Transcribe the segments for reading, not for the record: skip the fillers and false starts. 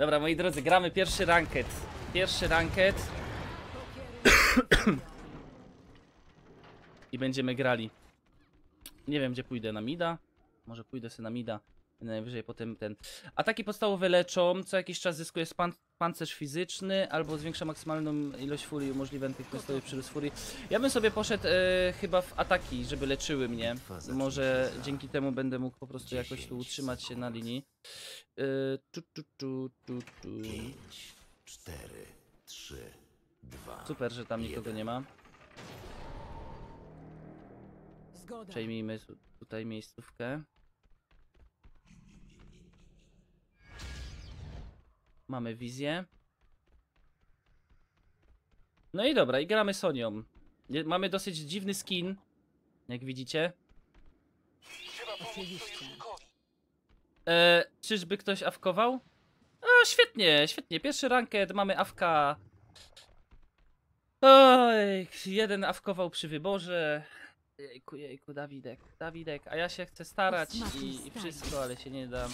Dobra, moi drodzy, gramy pierwszy ranked. Pierwszy ranked. I będziemy grali. Nie wiem, gdzie pójdę, na mida? Może pójdę sobie na mida. Najwyżej potem ten. Ataki podstawowe leczą. Co jakiś czas zyskuje pancerz fizyczny. Albo zwiększa maksymalną ilość furii i umożliwia natychmiastowy przyrost furii. Ja bym sobie poszedł chyba w ataki, żeby leczyły mnie. Może dzięki temu będę mógł po prostu jakoś tu utrzymać się na linii. 5, 4, 3, 2. Super, że tam nikogo nie ma. Zgoda. Przejmijmy tutaj miejscówkę. Mamy wizję. No i dobra, i gramy Sonią. Mamy dosyć dziwny skin, jak widzicie. Oczywiście. Czyżby ktoś awkował? O, świetnie, świetnie. Pierwszy ranked, mamy awka. Oj, jeden awkował przy wyborze. Jejku, jejku, Dawidek. A ja się chcę starać i wszystko, ale się nie dam.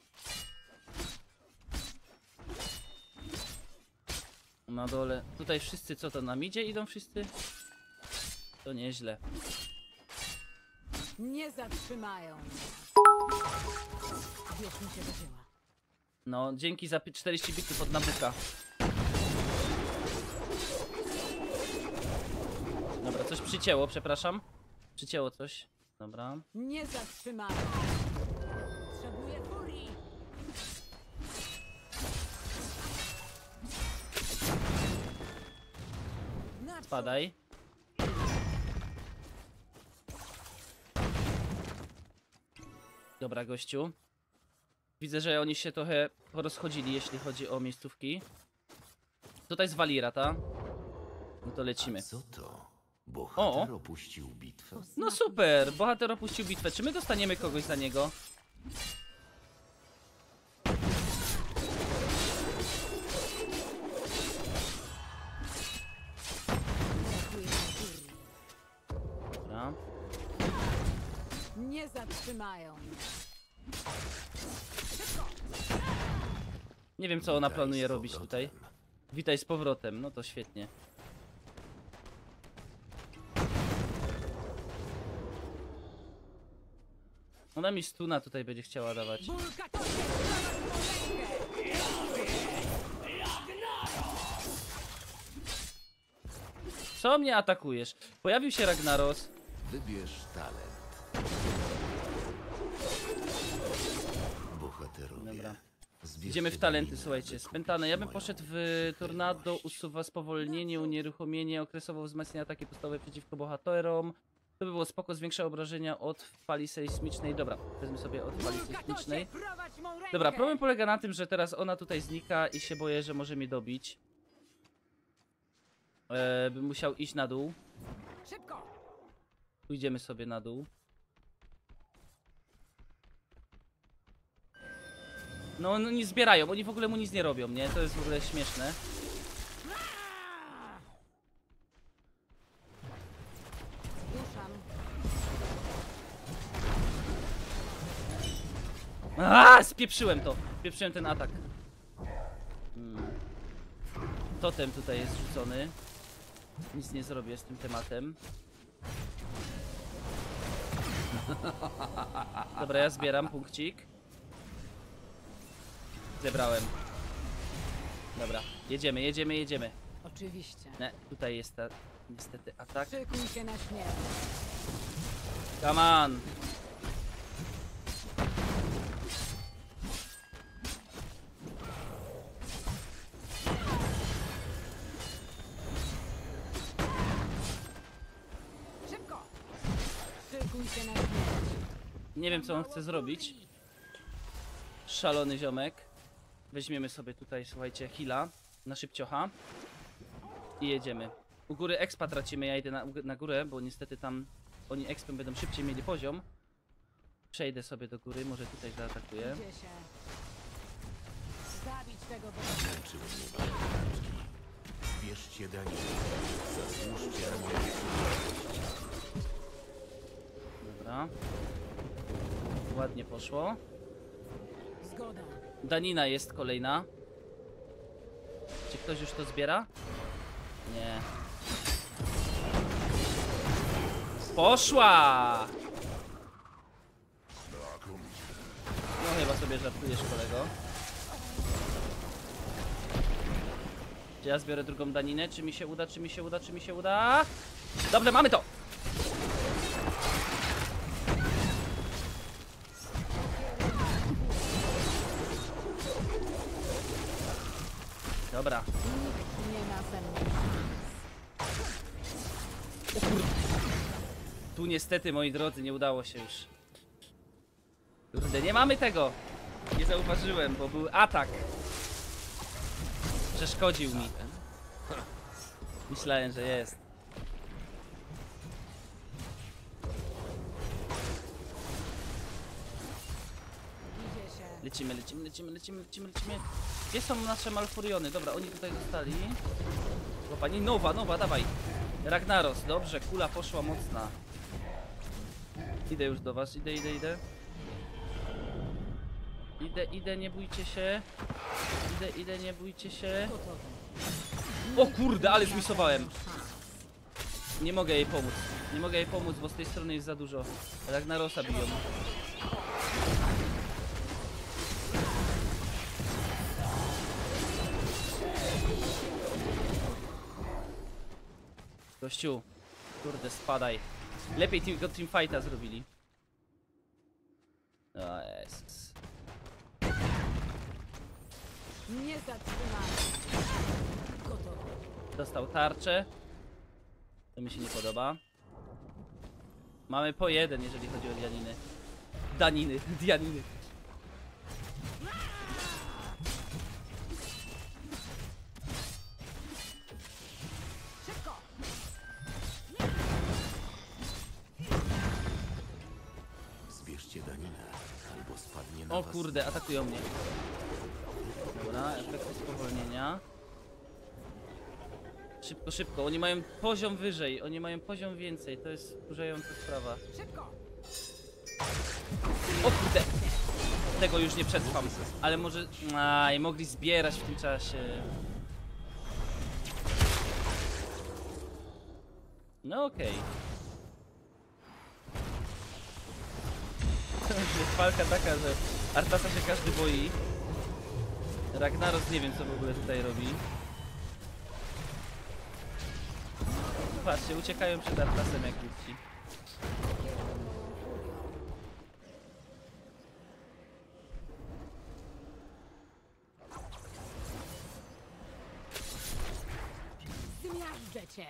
Na dole. Tutaj wszyscy, co to nam idzie? Idą wszyscy? To nieźle. Nie zatrzymają mnie. Bierzmy się do dzieła. No, dzięki za 40 bitów od Nabuka. Dobra, coś przycięło, przepraszam. Przycięło coś. Dobra. Nie zatrzymają. Potrzebuję furii. Naprzód. Spadaj. Dobra, gościu. Widzę, że oni się trochę porozchodzili, jeśli chodzi o miejscówki. Tutaj jest Walira, ta? No to lecimy. A co to? Bohater opuścił bitwę? No super, bohater opuścił bitwę. Czy my dostaniemy kogoś za niego? Brakuje furii. Dobra. Nie zatrzymają mnie. Nie wiem, co ona Witaj planuje z robić powrotem. tutaj. Witaj z powrotem, no to świetnie. Ona mi stuna tutaj będzie chciała dawać. Bulka to się prowadź Co mnie atakujesz? Pojawił się Ragnaros. Wybierz talent. Bohaterowie. Dobra. Zbierzcie Idziemy w talenty, daninę, słuchajcie. by Spętane. Ja bym kupić poszedł w moją tornado, przychylność. usuwa spowolnienie, unieruchomienie, okresowo wzmacnia ataki podstawowe przeciwko bohaterom. To by było spoko, zwiększa obrażenia od fali sejsmicznej. Dobra, wezmę sobie od fali sejsmicznej. Dobra, problem polega na tym, że teraz ona tutaj znika i się boję, że może mnie dobić. Bym musiał iść na dół. Szybko! Pójdziemy sobie na dół. No, no nie zbierają, oni w ogóle mu nic nie robią, nie? To jest w ogóle śmieszne. Ruszam. Spieprzyłem to! Spieprzyłem ten atak. Totem tutaj jest rzucony. Nic nie zrobię z tym tematem. Dobra, ja zbieram punkcik. Zebrałem. Dobra, jedziemy. Oczywiście. Nie, tutaj jest ta, niestety atak. Szykuj się na śmierć. Come on! Szybko! Szykuj się na śmierć. Nie wiem, co on chce zrobić. Szalony ziomek. Weźmiemy sobie tutaj, słuchajcie, heala na szybciocha. I jedziemy. U góry expa tracimy, ja idę na górę, bo niestety tam oni expem będą szybciej mieli poziom. Przejdę sobie do góry, może tutaj zaatakuję. Idzie się. Zabić tego bohatera. Męczyły mnie wasze walki. Bierzcie daninę. Zasłużcie na moją przychylność. Dobra. Ładnie poszło. Zgoda. Danina jest kolejna. Czy ktoś już to zbiera? Nie. Poszła! No chyba sobie żartujesz, kolego. Czy ja zbiorę drugą daninę? Czy mi się uda? Czy mi się uda? Czy mi się uda? Dobrze, mamy to! Dobra. Nikt nie ma ze mną szans. Tu niestety, moi drodzy, nie udało się już. Kurde, nie mamy tego! Nie zauważyłem, bo był atak. Przeszkodził mi. Myślałem, że jest. Idzie się. Lecimy, lecimy, lecimy, lecimy, lecimy, lecimy. Gdzie są nasze Malfuriony? Dobra, oni tutaj zostali. Pani nowa, dawaj. Ragnaros, dobrze, kula poszła mocna. Idę już do was, idę. Idę, nie bójcie się. Idę, nie bójcie się. O kurde, ale zmisowałem. Nie mogę jej pomóc. Nie mogę jej pomóc, bo z tej strony jest za dużo. Ragnarosa biją. Gościu, kurde, spadaj. Lepiej tylko teamfighta zrobili. O Jezus. Nie zatrzymamy. Gotowy. Dostał tarczę. To mi się nie podoba. Mamy po jeden, jeżeli chodzi o Dianiny. Dianiny. Szybko! Zbierzcie daninę, albo spadnie na O was. kurde, atakują mnie. Dobra, efekt spowolnienia. Szybko, oni mają poziom wyżej, oni mają poziom więcej, to jest wkurzająca sprawa. Szybko! O kurde! Tego już nie przetrwam, ale może... Aj, mogli zbierać w tym czasie. No okej. Jest walka taka, że Artasa się każdy boi. Ragnaros nie wiem, co w ogóle tutaj robi. Patrzcie, uciekają przed Artasem jak głupci. Zmiażdżę cię!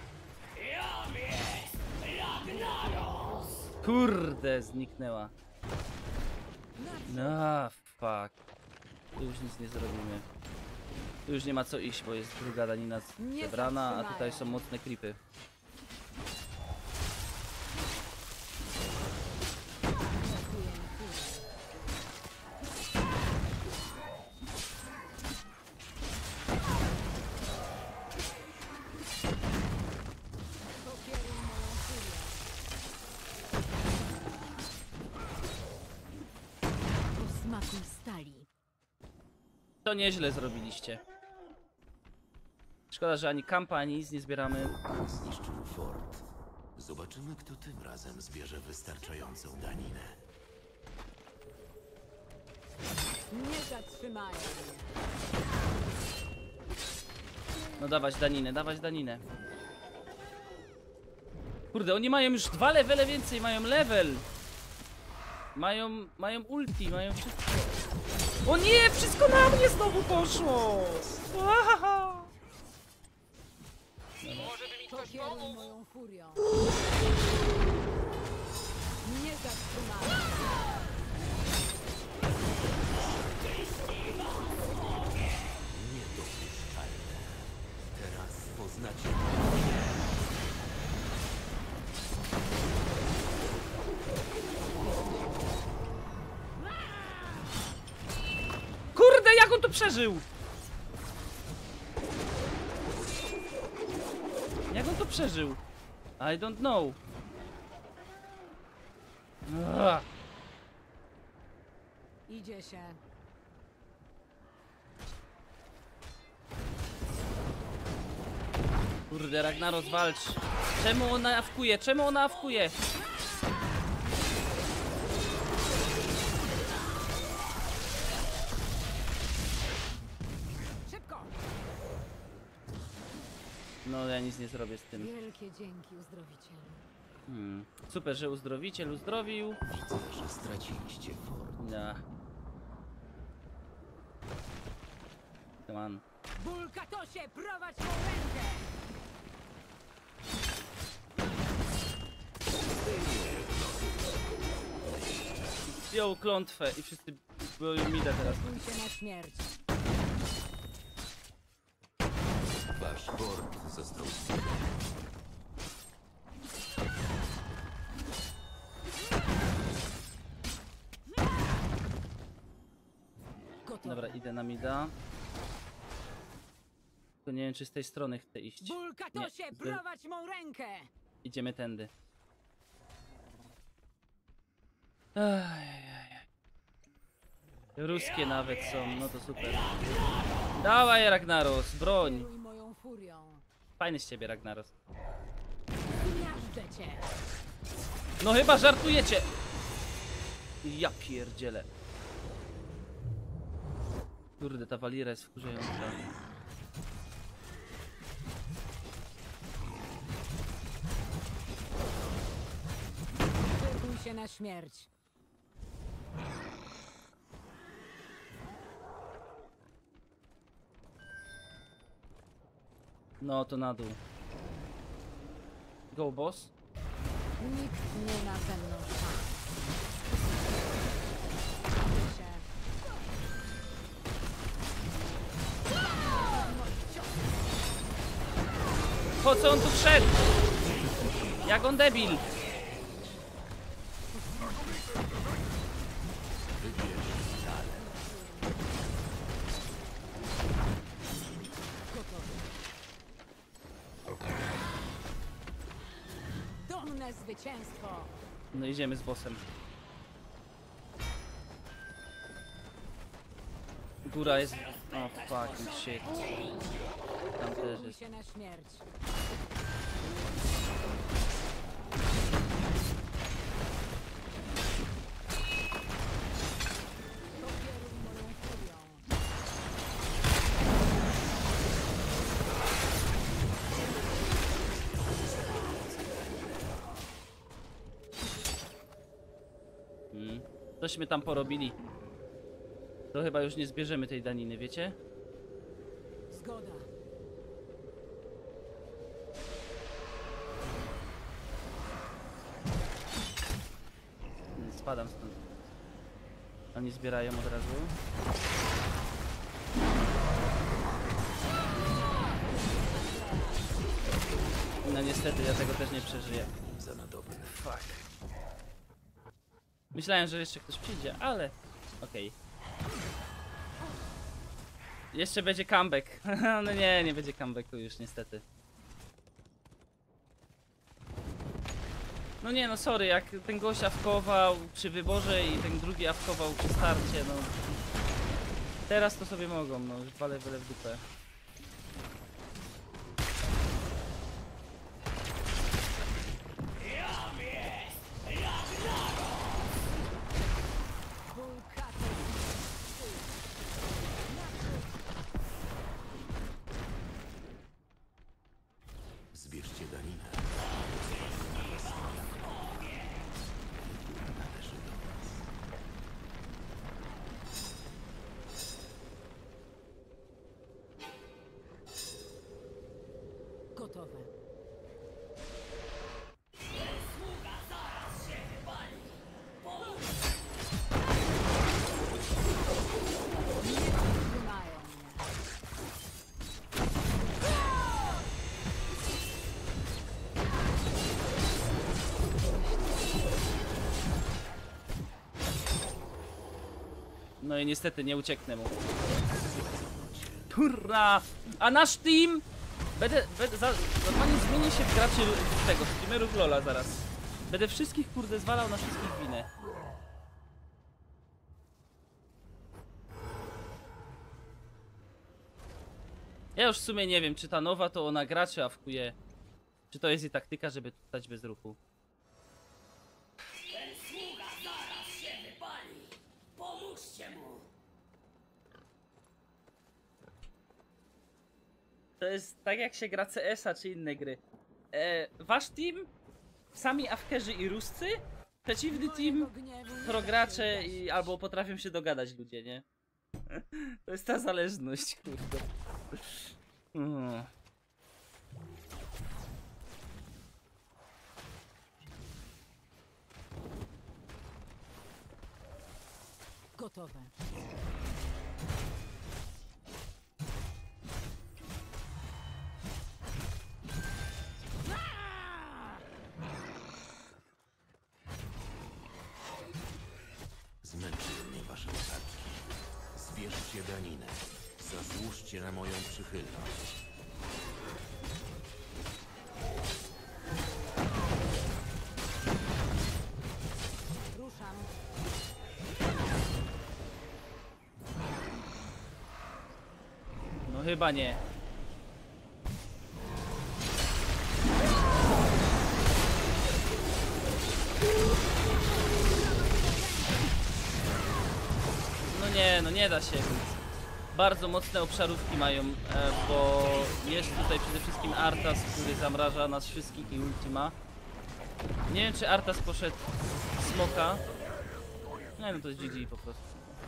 Kurde, zniknęła. No, fuck. Tu już nic nie zrobimy. Tu już nie ma co iść, bo jest druga danina Nie zebrana, a zatrzymają. tutaj są mocne creepy. Atakuję furię. Pokieruj moją furię. Posmakuj stali. To nieźle zrobiliście. Szkoda, że ani kampa, ani nic nie zbieramy. Zniszczył fort. Zobaczymy, kto tym razem zbierze wystarczającą daninę. Nie zatrzymają mnie. No dawać daninę. Kurde, oni mają już 2 levele więcej, mają level. Mają ulti, mają wszystko. O nie, wszystko na mnie znowu poszło. Ahaha. Pokieruj moją furią. Nie zatrzymają. Niedopuszczalne. Teraz poznacie. Kurde, jak on to przeżył? Jak on to przeżył? I don't know. Ugh. Idzie się. Kurde, Ragnaros walcz. Czemu ona awkuje? Czemu ona awkuje? Szybko! No ja nic nie zrobię z tym. Wielkie dzięki, uzdrowicielu. Super, że uzdrowiciel uzdrowił. Widzę, że straciliście fort. Ja. Come on. Bulkatosie, prowadź mą rękę! Wziął klątwę i wszyscy boją mida teraz. Szykuj się na śmierć. Wasz fort został zniszczony. Gotowe. Dobra, idę na mida. Tylko nie wiem, czy z tej strony chcę iść. Bulkatosie, Nie, prowadź mą rękę! Idziemy tędy. Ajajaj. Ruskie nawet są, no to super. Dawaj Ragnaros, broń! Kieruj moją furią. Fajny z ciebie Ragnaros. Zmiażdżę cię! No chyba żartujecie! Ja pierdzielę. Kurde, ta Walira jest wkurzająca. Szykuj się na śmierć. No to na dół. Go boss. Nikt nie ma ze mną szans. Szykuj się. Po co on tu wszedł? Jak on debil? Dumne zwycięstwo! No idziemy z bossem. Góra jest... O fucking shit. Tam też Szykuj jest. się na śmierć. Pokieruj moją furią. Cośmy tam porobili. To chyba już nie zbierzemy tej daniny, wiecie? Zgoda. Spadam stąd. Oni zbierają od razu. No niestety, ja tego też nie przeżyję. Za na dobre. Fuck. Myślałem, że jeszcze ktoś przyjdzie, ale... Okej. Jeszcze będzie comeback. No nie będzie comebacku już niestety. No nie, no sorry, jak ten gość awkował przy wyborze i ten drugi awkował przy starcie, no... Teraz to sobie mogą, no już walę w dupę. Zbierzcie daninę. Należy do was. Gotowe. Nie powstrzymają mnie. No i niestety nie ucieknę mu. Hurra! A nasz team... Normalnie zmieni się w graczy tego, streamerów LoL'a zaraz. Będę wszystkich kurde zwalał na wszystkich winę. Ja już w sumie nie wiem, czy ta nowa to ona gra, czy awkuje. Czy to jest jej taktyka, żeby stać bez ruchu. To jest tak jak się gra CS-a czy inne gry. Wasz team, sami awkerzy i ruscy, przeciwny team, Mojego gniewu nie progracze i albo potrafią się dogadać ludzie, nie? To jest ta zależność, kurde. Mm. Gotowe. Zmęczyły mnie wasze ataki. Zbierzcie daninę. Zasłużcie na moją przychylność. Ruszam. No chyba nie. No nie, no nie da się. Bardzo mocne obszarówki mają, bo jest tutaj przede wszystkim Arthas, który zamraża nas wszystkich i ultima. Nie wiem, czy Arthas poszedł smoka. Nie, no to jest GG po prostu.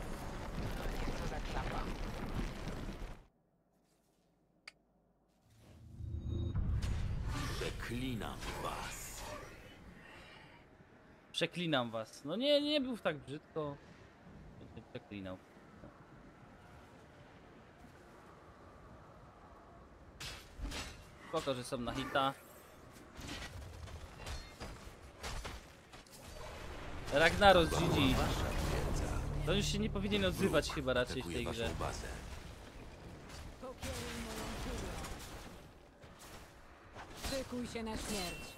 Przeklinam was. Przeklinam was. No nie, nie był tak brzydko. Przeklinał. Spoko, że są na hita. Ragnaros GG. Wasza twierdza. To już się nie powinien odzywać chyba raczej w Atakuję tej waszą grze. bazę. Pokieruj moją furią. Szykuj się na śmierć.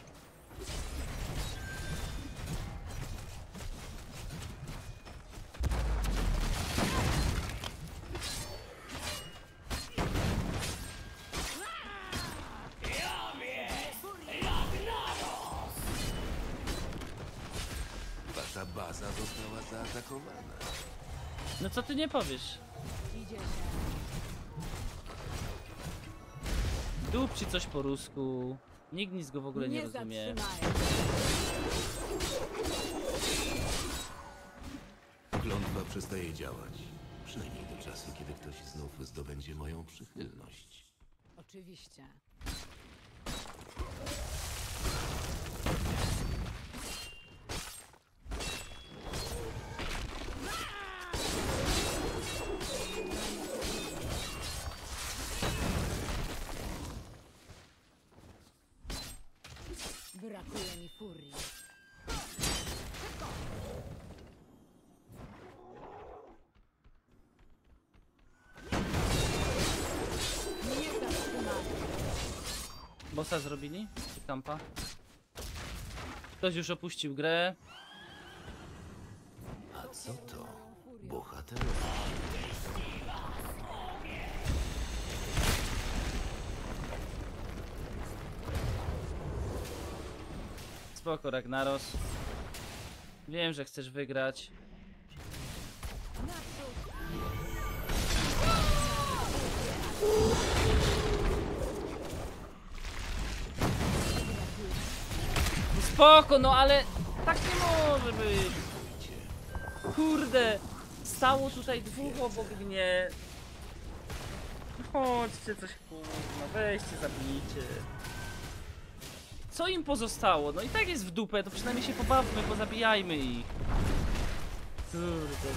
Wasza baza została zaatakowana. No co ty nie powiesz? Idzie się. Dupci coś po rusku. Nikt nic go w ogóle nie rozumie. zatrzymają. Klątwa przestaje działać. Przynajmniej do czasu, kiedy ktoś znów zdobędzie moją przychylność. Oczywiście. Brakuje mi furii. Nie zatrzymają. Bossa zrobili? Czy kampa? Ktoś już opuścił grę. A co to? Bohater. Spoko, Ragnaros. Wiem, że chcesz wygrać. Naprzód. Spoko, no ale tak nie może być. Kurde, stało tutaj dwóch obok mnie. Chodźcie coś, kurwa, weźcie, zabijcie. Co im pozostało? No i tak jest w dupę, to przynajmniej się pobawmy, pozabijajmy ich. Kurde.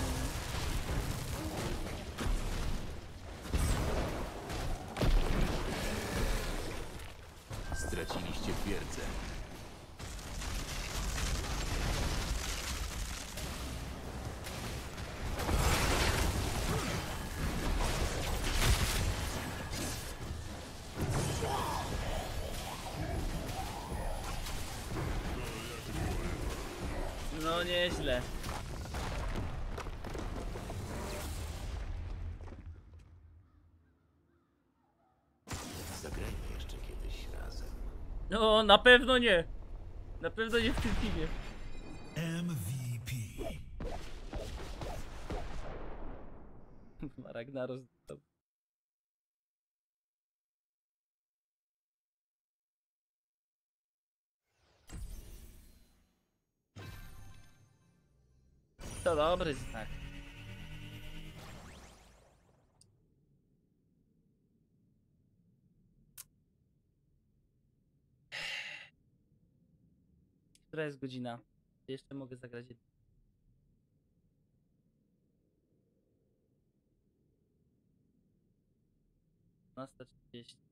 Straciliście twierdzę. No nieźle. No, na pewno nie. Na pewno nie w tym filmie. MVP. Ragnaros. To dobry znak. Która jest godzina? Jeszcze mogę zagrać. 12:30.